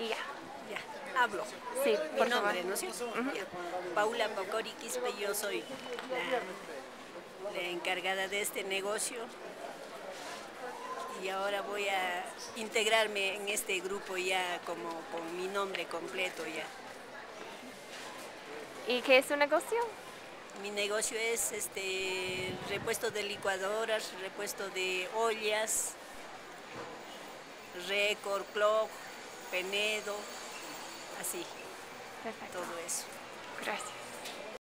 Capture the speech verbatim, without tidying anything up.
Y ya. Ya, hablo. Sí, Mi por nombre, favor. ¿no es cierto? Ujú. Ya. Paula Pocori Quispe, yo soy la, la encargada de este negocio y ahora voy a integrarme en este grupo ya como con mi nombre completo ya. ¿Y qué es su negocio? Mi negocio es este repuesto de licuadoras, repuesto de ollas, Record, Clock, Penedo, así, Perfecto. todo eso. Gracias.